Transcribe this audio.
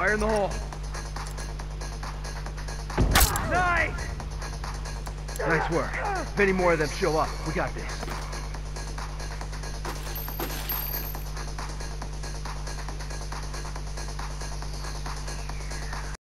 Fire in the hole. Nice! Nice work. If any more of them show up, we got this.